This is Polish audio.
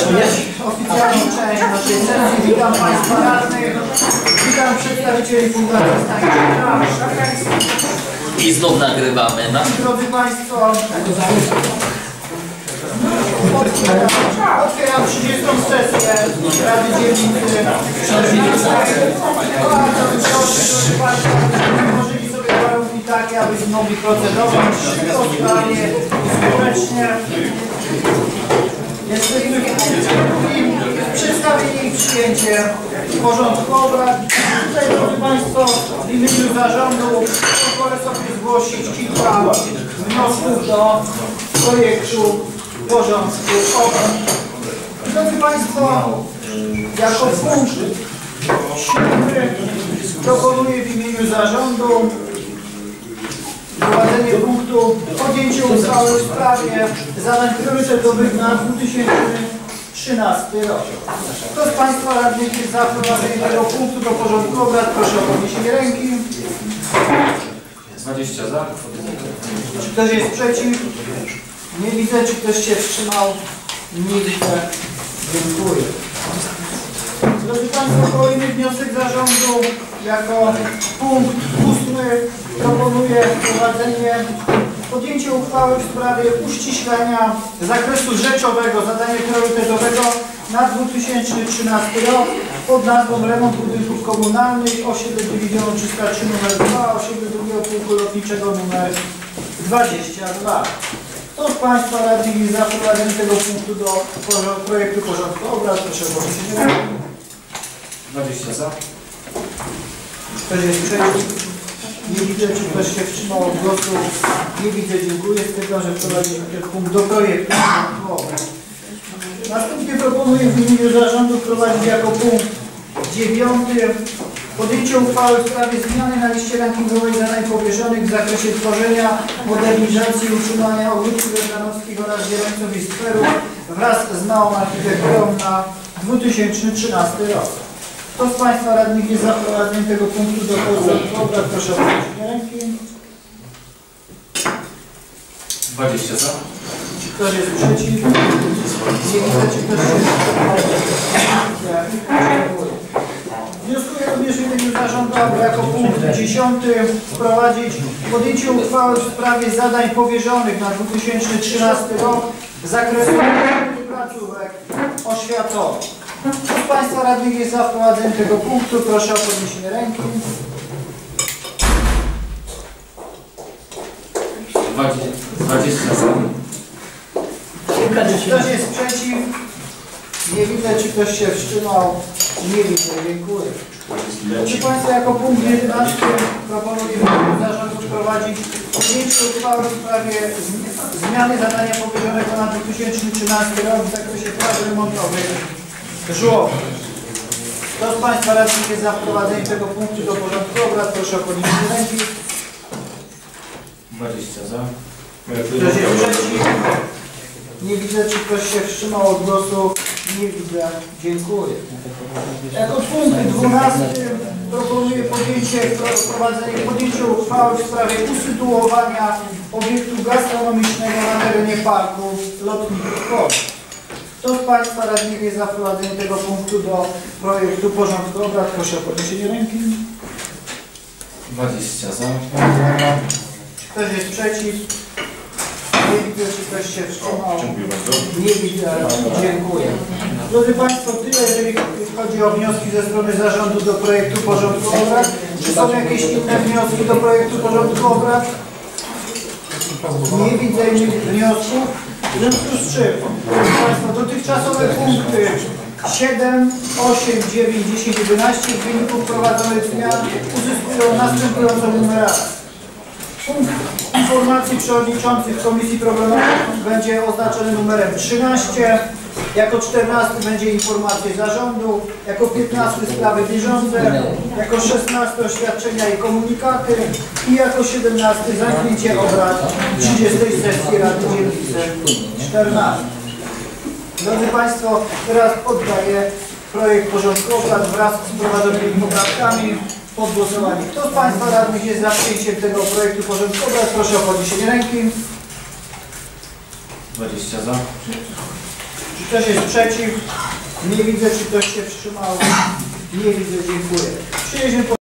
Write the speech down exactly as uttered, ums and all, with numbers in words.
rozpocząć oficjalną część naszej sesji. Witam Państwa radnych, witam przedstawicieli Fundacji Stanisława. I znów nagrywamy. No. Drodzy Państwo, otwieram, otwieram trzydziestą sesję Rady Dzielnicy. Bardzo proszę, drodzy Państwo, stworzyli sobie warunki takie, abyśmy mogli procedować szybko, sprawnie i skutecznie. Jesteśmy w przedstawienie i przyjęcie porządku obrad. Tutaj, drodzy Państwo, w imieniu zarządu pozwolę sobie zgłosić kilka wniosków do projektu porządku obrad. Drodzy Państwo, jako punkt siódmy proponuję w imieniu zarządu prowadzenie punktu podjęcie uchwały w sprawie zadań priorytetowych na dwa tysiące trzynasty rok. Kto z Państwa radnych jest za wprowadzeniem tego punktu do porządku obrad? Proszę o podniesienie ręki. dwadzieścia za. Czy ktoś jest przeciw? Nie widzę. Czy ktoś się wstrzymał? Nie widzę. Dziękuję. Drodzy Państwo, kolejny wniosek zarządu jako punkt ósmy proponuję wprowadzenie, podjęcie uchwały w sprawie uściślenia zakresu rzeczowego zadania priorytetowego na dwa tysiące trzynasty rok pod nazwą remont budynków komunalnych, osiedle dywizjonu trzysta trzy numer dwa, osiedle drugiego pułku lotniczego numer dwadzieścia dwa. Kto z Państwa radnych jest za wprowadzeniem tego punktu do projektu porządku obrad? Proszę o podniesienie ręki. dwadzieścia za. Ktoś jest przeciw? Nie widzę. Czy ktoś się wstrzymał od głosu? Nie widzę. Dziękuję. Stwierdzam, że wprowadzimy ten punkt do projektu. Następnie proponuję w imieniu zarządu wprowadzić jako punkt dziewiąty podjęcie uchwały w sprawie zmiany na liście rankingowej zadań powierzonych w zakresie tworzenia, modernizacji i utrzymania ogródków wielkanowskich oraz zieleńców i skwerów wraz z małą architekturą na dwa tysiące trzynasty rok. Kto z Państwa radnych jest za wprowadzeniem tego punktu do porządku obrad? Proszę o podniesienie ręki. dwadzieścia za. Czy ktoś jest przeciw? Nie widzę. Czy ktoś się wstrzymał? Wnioskuję również w imieniu zarządu, aby jako punkt dziesiąty wprowadzić podjęcie uchwały w sprawie zadań powierzonych na dwa tysiące trzynasty rok z zakresu placówek oświatowych. Kto z Państwa radnych jest za wprowadzeniem tego punktu? Proszę o podniesienie ręki. dwadzieścia za. Czy ktoś jest przeciw? Nie widzę. Czy ktoś się wstrzymał? Nie widzę. Dziękuję. Proszę Państwa, jako punkt jedenasty proponuję zarządu wprowadzić podjęcie uchwały w sprawie zmiany zadania powierzonego na dwa tysiące trzynasty rok w zakresie prac remontowych żłobków. Kto z Państwa radnych jest za wprowadzeniem tego punktu do porządku obrad? Proszę o podniesienie ręki. dwadzieścia za. Ktoś jest przeciw? Nie widzę. Czy ktoś się wstrzymał od głosu? Nie widzę. Dziękuję. Jako punkt dwunasty proponuję podjęcie, wprowadzenie podjęcia uchwały w sprawie usytuowania obiektu gastronomicznego na terenie parku lotników Koło. Kto z Państwa radnych jest za wprowadzeniem tego punktu do projektu porządku obrad? Proszę o podniesienie ręki. dwadzieścia za. Czy ktoś jest przeciw? Nie widzę. Czy ktoś się wstrzymał? Dziękuję bardzo. Nie widzę. Dziękuję. Drodzy Państwo, tyle jeżeli chodzi o wnioski ze strony zarządu do projektu porządku obrad. Czy są jakieś inne wnioski do projektu porządku obrad? Nie widzę innych wniosków. W związku z czym, drodzy Państwo, dotychczasowe punkty siedem, osiem, dziewięć, dziesięć, jedenaście w wyniku wprowadzonych zmian uzyskują następującą numerację. Punkt informacji przewodniczących Komisji Programowej będzie oznaczony numerem trzynaście, jako czternasty będzie informacje zarządu, jako piętnasty sprawy bieżące, jako szesnasty oświadczenia i komunikaty i jako siedemnasty zamknięcie obrad trzydziestej sesji Rady Dzielnicy czternastej. Drodzy Państwo, teraz poddaję projekt porządku obrad wraz z wprowadzonymi poprawkami pod głosowanie. Kto z Państwa radnych jest za przyjęciem tego projektu porządku obrad? Proszę o podniesienie ręki. dwadzieścia za. Ktoś jest przeciw? Nie widzę, czy ktoś się wstrzymał. Nie widzę, dziękuję. Przyjęliśmy